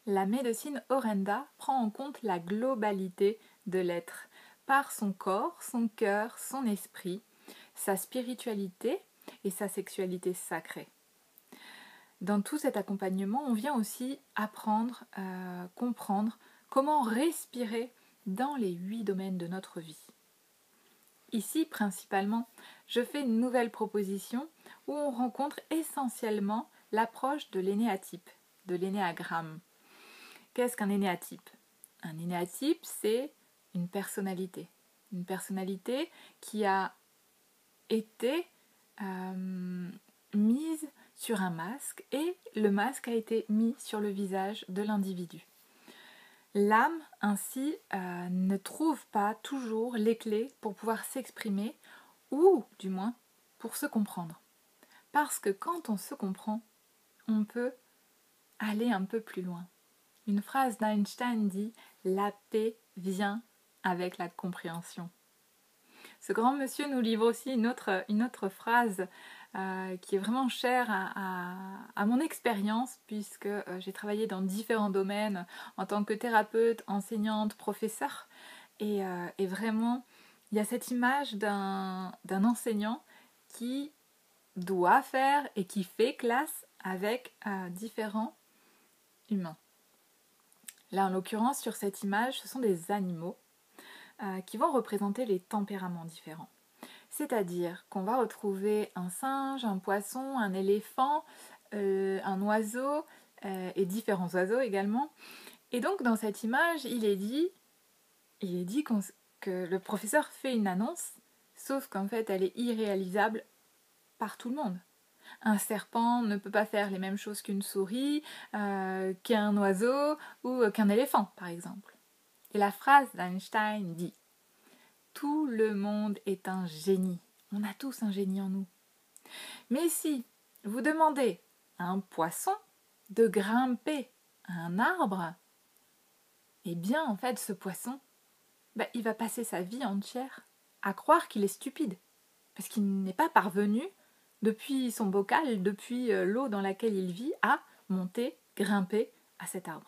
la médecine Orenda prend en compte la globalité de l'être, par son corps, son cœur, son esprit, sa spiritualité et sa sexualité sacrée. Dans tout cet accompagnement, on vient aussi apprendre, comprendre comment respirer dans les 8 domaines de notre vie. Ici, principalement, je fais une nouvelle proposition où on rencontre essentiellement l'approche de l'énéatype, de l'énéagramme. Qu'est-ce qu'un énéatype ? Un énéatype, c'est une personnalité qui a été mise sur un masque et le masque a été mis sur le visage de l'individu. L'âme, ainsi, ne trouve pas toujours les clés pour pouvoir s'exprimer ou, du moins, pour se comprendre. Parce que quand on se comprend, on peut aller un peu plus loin. Une phrase d'Einstein dit « La paix vient avec la compréhension ». Ce grand monsieur nous livre aussi une autre phrase qui est vraiment chère à mon expérience, puisque j'ai travaillé dans différents domaines en tant que thérapeute, enseignante, professeure. Et vraiment, il y a cette image d'un enseignant qui doit faire et qui fait classe avec différents humains. Là, en l'occurrence, sur cette image, ce sont des animaux qui vont représenter les tempéraments différents. C'est-à-dire qu'on va retrouver un singe, un poisson, un éléphant, un oiseau et différents oiseaux également. Et donc dans cette image, il est dit que le professeur fait une annonce, sauf qu'en fait elle est irréalisable par tout le monde. Un serpent ne peut pas faire les mêmes choses qu'une souris, qu'un oiseau ou qu'un éléphant par exemple. Et la phrase d'Einstein dit « Tout le monde est un génie. On a tous un génie en nous. Mais si vous demandez à un poisson de grimper à un arbre, eh bien en fait ce poisson, il va passer sa vie entière à croire qu'il est stupide. Parce qu'il n'est pas parvenu, depuis son bocal, depuis l'eau dans laquelle il vit, à monter, grimper à cet arbre.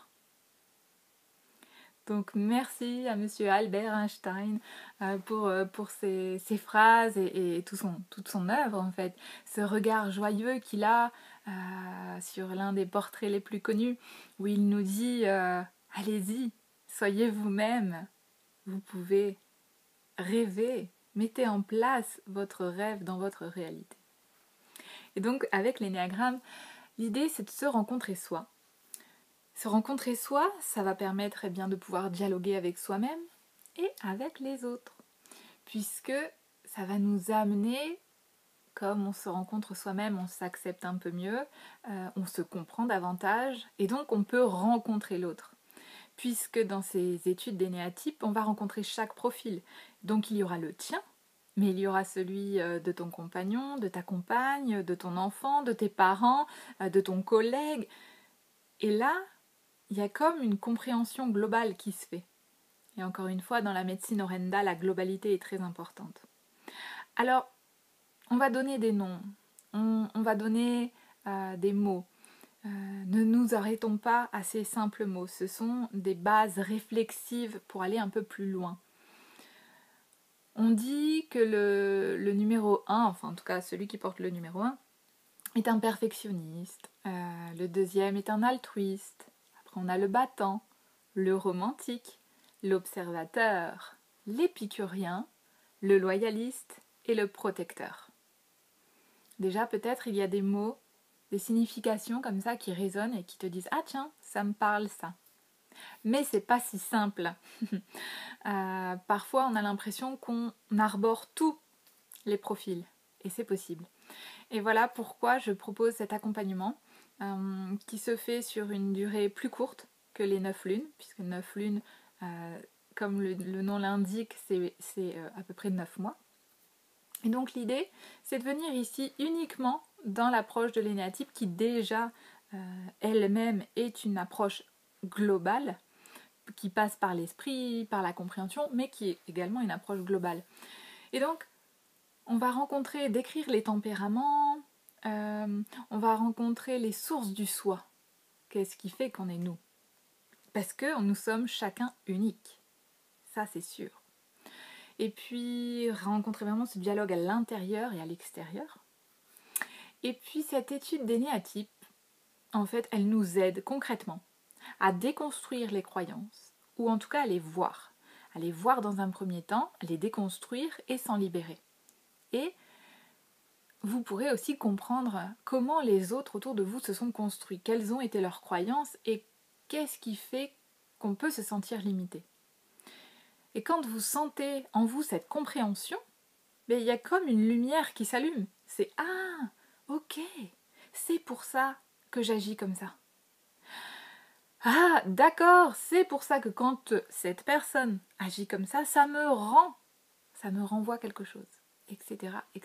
Donc merci à monsieur Albert Einstein pour ses phrases et toute son œuvre en fait. Ce regard joyeux qu'il a sur l'un des portraits les plus connus où il nous dit allez-y, soyez vous-même, vous pouvez rêver, mettez en place votre rêve dans votre réalité. Et donc avec l'énéagramme, l'idée c'est de se rencontrer soi. Se rencontrer soi, ça va permettre de pouvoir dialoguer avec soi-même et avec les autres. Puisque ça va nous amener, comme on se rencontre soi-même, on s'accepte un peu mieux, on se comprend davantage et donc on peut rencontrer l'autre. Puisque dans ces études d'énéatypes, on va rencontrer chaque profil. Donc il y aura le tien, mais il y aura celui de ton compagnon, de ta compagne, de ton enfant, de tes parents, de ton collègue. Et là, il y a comme une compréhension globale qui se fait. Et encore une fois, dans la médecine Orenda, la globalité est très importante. Alors, on va donner des noms, on va donner des mots. Ne nous arrêtons pas à ces simples mots. Ce sont des bases réflexives pour aller un peu plus loin. On dit que le numéro 1, enfin en tout cas celui qui porte le numéro 1, est un perfectionniste. Le deuxième est un altruiste. On a le battant, le romantique, l'observateur, l'épicurien, le loyaliste et le protecteur. Déjà, peut-être il y a des mots, des significations comme ça qui résonnent et qui te disent « Ah tiens, ça me parle ça ». Mais c'est pas si simple. Parfois, on a l'impression qu'on arbore tous les profils et c'est possible. Et voilà pourquoi je propose cet accompagnement qui se fait sur une durée plus courte que les 9 lunes, puisque 9 lunes, comme le nom l'indique, c'est à peu près 9 mois. Et donc l'idée, c'est de venir ici uniquement dans l'approche de l'énéatype qui déjà elle-même est une approche globale, qui passe par l'esprit, par la compréhension, mais qui est également une approche globale. Et donc, on va décrire les tempéraments, on va rencontrer les sources du soi. Qu'est-ce qui fait qu'on est nous ? Parce que nous sommes chacun uniques. Ça, c'est sûr. Et puis, rencontrer vraiment ce dialogue à l'intérieur et à l'extérieur. Et puis, cette étude des néatypes, en fait, elle nous aide concrètement à déconstruire les croyances, ou en tout cas à les voir. À les voir dans un premier temps, à les déconstruire et s'en libérer. Et vous pourrez aussi comprendre comment les autres autour de vous se sont construits, quelles ont été leurs croyances et qu'est-ce qui fait qu'on peut se sentir limité. Et quand vous sentez en vous cette compréhension, il y a comme une lumière qui s'allume. C'est « Ah, ok, c'est pour ça que j'agis comme ça. Ah, d'accord, c'est pour ça que quand cette personne agit comme ça me renvoie quelque chose, etc., etc. »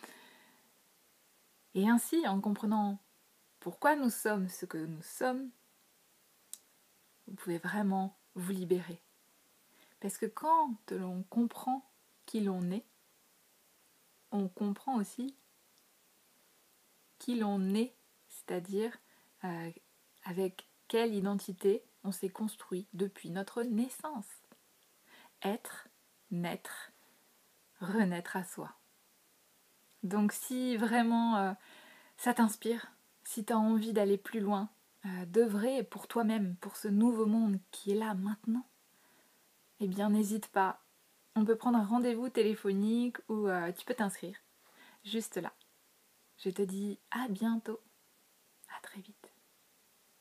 Et ainsi, en comprenant pourquoi nous sommes ce que nous sommes, vous pouvez vraiment vous libérer. Parce que quand l'on comprend qui l'on est, on comprend aussi qui l'on est, c'est-à-dire avec quelle identité on s'est construit depuis notre naissance. Être, naître, renaître à soi. Donc si vraiment ça t'inspire, si tu as envie d'aller plus loin, d'œuvrer pour toi-même, pour ce nouveau monde qui est là maintenant, eh bien n'hésite pas. On peut prendre un rendez-vous téléphonique ou tu peux t'inscrire juste là. Je te dis à bientôt.